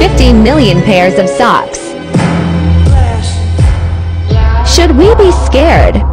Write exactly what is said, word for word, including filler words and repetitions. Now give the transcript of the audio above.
fifty million pairs of socks. Should we be scared?